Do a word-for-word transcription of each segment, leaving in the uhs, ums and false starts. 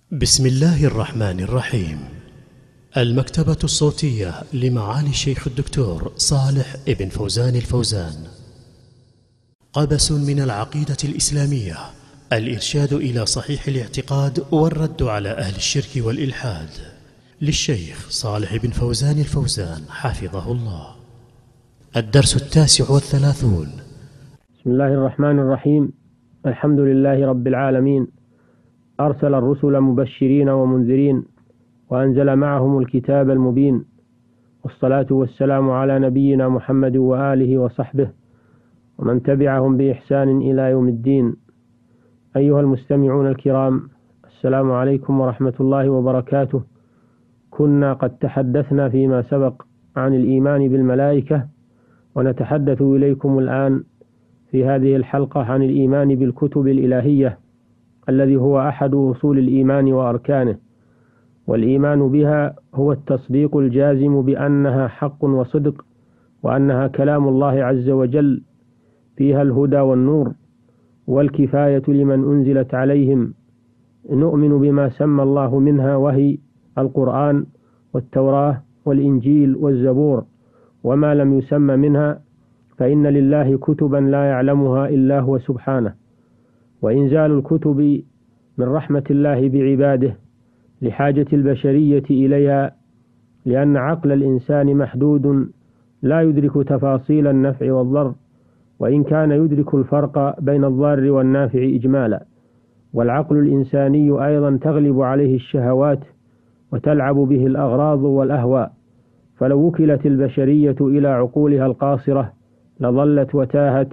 بسم الله الرحمن الرحيم. المكتبة الصوتية لمعالي الشيخ الدكتور صالح ابن فوزان الفوزان. قبس من العقيدة الإسلامية، الإرشاد إلى صحيح الاعتقاد والرد على أهل الشرك والإلحاد، للشيخ صالح بن فوزان الفوزان حفظه الله. الدرس التاسع والثلاثون. بسم الله الرحمن الرحيم. الحمد لله رب العالمين، أرسل الرسل مبشرين ومنذرين، وأنزل معهم الكتاب المبين، والصلاة والسلام على نبينا محمد وآله وصحبه ومن تبعهم بإحسان إلى يوم الدين. أيها المستمعون الكرام، السلام عليكم ورحمة الله وبركاته. كنا قد تحدثنا فيما سبق عن الإيمان بالملائكة، ونتحدث إليكم الآن في هذه الحلقة عن الإيمان بالكتب الإلهية، الذي هو أحد أصول الإيمان وأركانه. والإيمان بها هو التصديق الجازم بأنها حق وصدق، وأنها كلام الله عز وجل، فيها الهدى والنور والكفاية لمن أنزلت عليهم. نؤمن بما سمى الله منها، وهي القرآن والتوراة والإنجيل والزبور، وما لم يسمى منها فإن لله كتبا لا يعلمها إلا هو سبحانه. وإنزال الكتب من رحمة الله بعباده لحاجة البشرية إليها، لأن عقل الإنسان محدود لا يدرك تفاصيل النفع والضر، وإن كان يدرك الفرق بين الضار والنافع إجمالا. والعقل الإنساني أيضا تغلب عليه الشهوات وتلعب به الأغراض والأهواء، فلو وكلت البشرية إلى عقولها القاصرة لظلت وتاهت.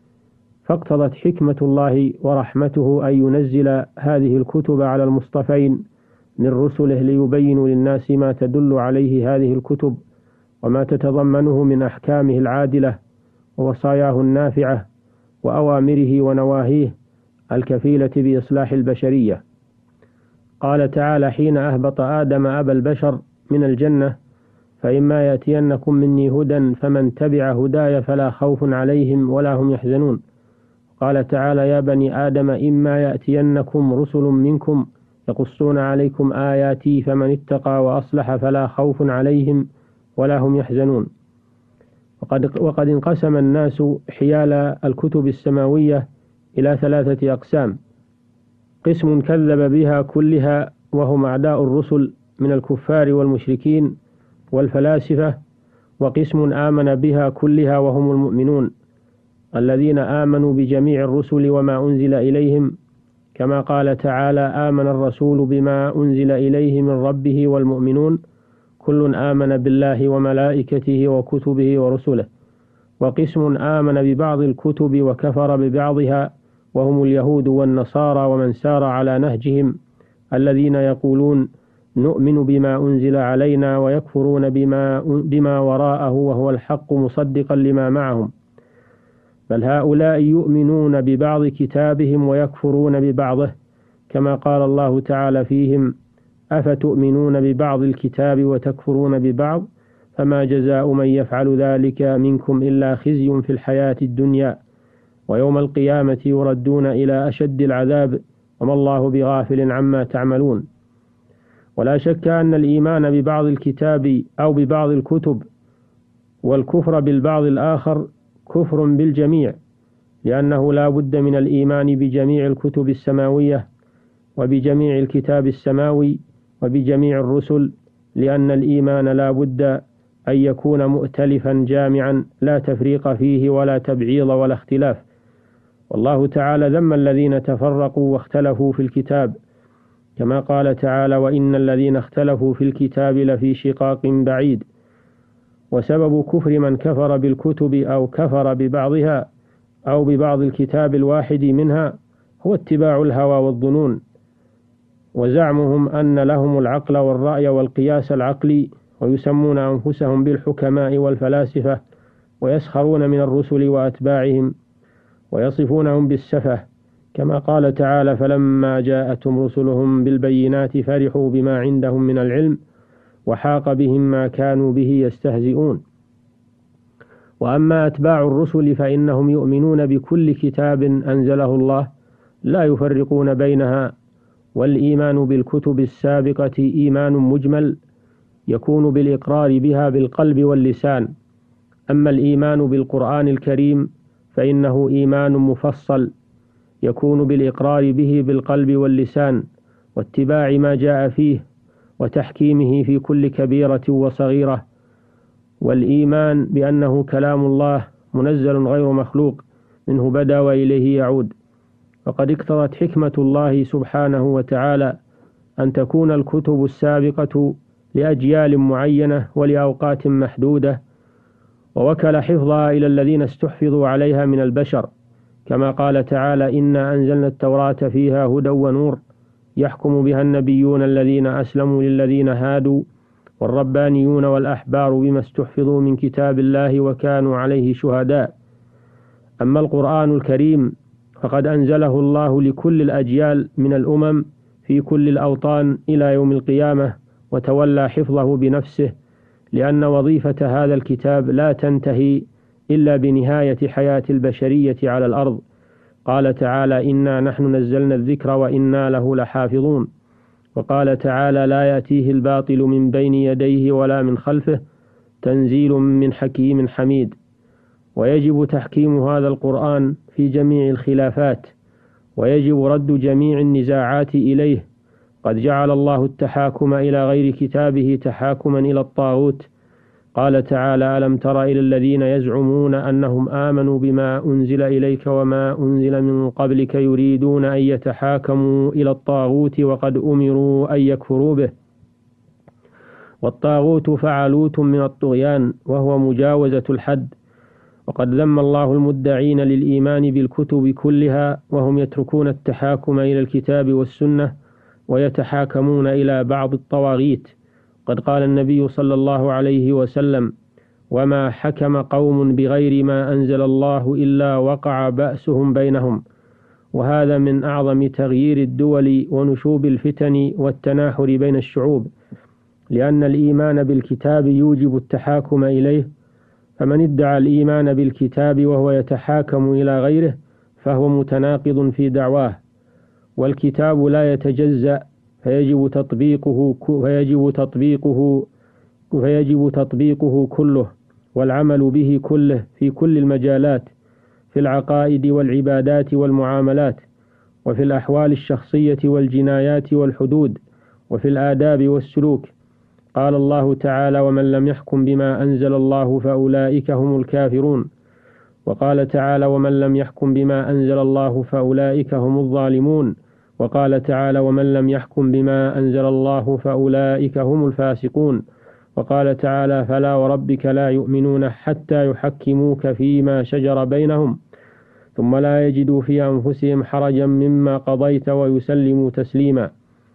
فاقتضت حكمة الله ورحمته أن ينزل هذه الكتب على المصطفين من رسله ليبينوا للناس ما تدل عليه هذه الكتب، وما تتضمنه من أحكامه العادلة ووصاياه النافعة وأوامره ونواهيه الكفيلة بإصلاح البشرية. قال تعالى حين أهبط آدم أبا البشر من الجنة: فإما يأتينكم مني هدى فمن تبع هداي فلا خوف عليهم ولا هم يحزنون. قال تعالى: يا بني آدم إما يأتينكم رسل منكم يقصون عليكم آياتي فمن اتقى وأصلح فلا خوف عليهم ولا هم يحزنون. وقد, وقد انقسم الناس حيال الكتب السماوية إلى ثلاثة أقسام: قسم كذب بها كلها وهم أعداء الرسل من الكفار والمشركين والفلاسفة، وقسم آمن بها كلها وهم المؤمنون الذين آمنوا بجميع الرسل وما أنزل إليهم، كما قال تعالى: آمن الرسول بما أنزل إليه من ربه والمؤمنون كل آمن بالله وملائكته وكتبه ورسله. وقسم آمن ببعض الكتب وكفر ببعضها وهم اليهود والنصارى ومن سار على نهجهم، الذين يقولون نؤمن بما أنزل علينا ويكفرون بما, بما وراءه وهو الحق مصدقا لما معهم. بل هؤلاء يؤمنون ببعض كتابهم ويكفرون ببعضه، كما قال الله تعالى فيهم: أفتؤمنون ببعض الكتاب وتكفرون ببعض فما جزاء من يفعل ذلك منكم إلا خزي في الحياة الدنيا ويوم القيامة يردون إلى أشد العذاب وما الله بغافل عما تعملون. ولا شك أن الإيمان ببعض الكتاب أو ببعض الكتب والكفر بالبعض الآخر كفر بالجميع، لأنه لا بد من الإيمان بجميع الكتب السماوية وبجميع الكتاب السماوي وبجميع الرسل، لأن الإيمان لا بد أن يكون مؤتلفا جامعا لا تفريق فيه ولا تبعيض ولا اختلاف. والله تعالى ذم الذين تفرقوا واختلفوا في الكتاب، كما قال تعالى: وإن الذين اختلفوا في الكتاب لفي شقاق بعيد. وسبب كفر من كفر بالكتب أو كفر ببعضها أو ببعض الكتاب الواحد منها هو اتباع الهوى والظنون، وزعمهم أن لهم العقل والرأي والقياس العقلي، ويسمون أنفسهم بالحكماء والفلاسفة، ويسخرون من الرسل وأتباعهم ويصفونهم بالسفة، كما قال تعالى: فلما جاءتهم رسلهم بالبينات فرحوا بما عندهم من العلم وحاق بهم ما كانوا به يستهزئون. وأما أتباع الرسل فإنهم يؤمنون بكل كتاب أنزله الله لا يفرقون بينها والإيمان بالكتب السابقة إيمان مجمل يكون بالإقرار بها بالقلب واللسان. أما الإيمان بالقرآن الكريم فإنه إيمان مفصل يكون بالإقرار به بالقلب واللسان واتباع ما جاء فيه وتحكيمه في كل كبيرة وصغيرة، والإيمان بأنه كلام الله منزل غير مخلوق منه بدأ وإليه يعود. وقد اقتضت حكمة الله سبحانه وتعالى أن تكون الكتب السابقة لأجيال معينة ولأوقات محدودة، ووكل حفظها إلى الذين استحفظوا عليها من البشر، كما قال تعالى: إنا أنزلنا التوراة فيها هدى ونور يحكم بها النبيون الذين أسلموا للذين هادوا والربانيون والأحبار بما استحفظوا من كتاب الله وكانوا عليه شهداء. أما القرآن الكريم فقد أنزله الله لكل الأجيال من الأمم في كل الأوطان إلى يوم القيامة، وتولى حفظه بنفسه، لأن وظيفة هذا الكتاب لا تنتهي إلا بنهاية حياة البشرية على الأرض. قال تعالى: إنا نحن نزلنا الذكر وإنا له لحافظون. وقال تعالى: لا يأتيه الباطل من بين يديه ولا من خلفه تنزيل من حكيم حميد. ويجب تحكيم هذا القرآن في جميع الخلافات، ويجب رد جميع النزاعات إليه. قد جعل الله التحاكم إلى غير كتابه تحاكما إلى الطاغوت. قال تعالى: ألم تر إلى الذين يزعمون أنهم آمنوا بما أنزل إليك وما أنزل من قبلك يريدون أن يتحاكموا إلى الطاغوت وقد أمروا أن يكفروا به. والطاغوت فعلوت من الطغيان وهو مجاوزة الحد. وقد ذم الله المدعين للإيمان بالكتب كلها وهم يتركون التحاكم إلى الكتاب والسنة ويتحاكمون إلى بعض الطواغيت. قد قال النبي صلى الله عليه وسلم: وما حكم قوم بغير ما أنزل الله إلا وقع بأسهم بينهم. وهذا من أعظم تغيير الدول ونشوب الفتن والتناحر بين الشعوب، لأن الإيمان بالكتاب يوجب التحاكم إليه، فمن ادعى الإيمان بالكتاب وهو يتحاكم إلى غيره فهو متناقض في دعواه. والكتاب لا يتجزأ، فيجب تطبيقه فيجب تطبيقه فيجب تطبيقه كله والعمل به كله في كل المجالات، في العقائد والعبادات والمعاملات، وفي الأحوال الشخصية والجنايات والحدود، وفي الآداب والسلوك. قال الله تعالى: ومن لم يحكم بما أنزل الله فأولئك هم الكافرون. وقال تعالى: ومن لم يحكم بما أنزل الله فأولئك هم الظالمون. وقال تعالى: ومن لم يحكم بما أنزل الله فأولئك هم الفاسقون. وقال تعالى: فلا وربك لا يؤمنون حتى يحكموك فيما شجر بينهم ثم لا يجدوا في أنفسهم حرجا مما قضيت ويسلموا تسليما.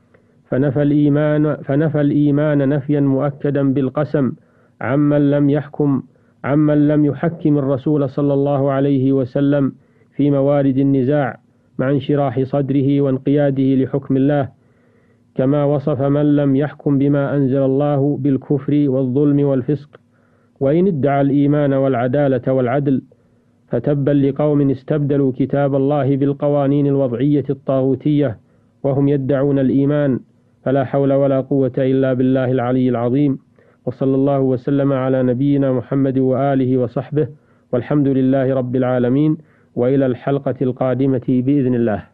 فنفى الإيمان, فنفى الإيمان نفيا مؤكدا بالقسم عمن لم يحكم عمن لم يحكم الرسول صلى الله عليه وسلم في موارد النزاع، مع انشراح صدره وانقياده لحكم الله، كما وصف من لم يحكم بما أنزل الله بالكفر والظلم والفسق. وإن ادعى الإيمان والعدالة والعدل فتبا لقوم استبدلوا كتاب الله بالقوانين الوضعية الطاغوتية وهم يدعون الإيمان، فلا حول ولا قوة إلا بالله العلي العظيم. وصلى الله وسلم على نبينا محمد وآله وصحبه، والحمد لله رب العالمين، وإلى الحلقة القادمة بإذن الله.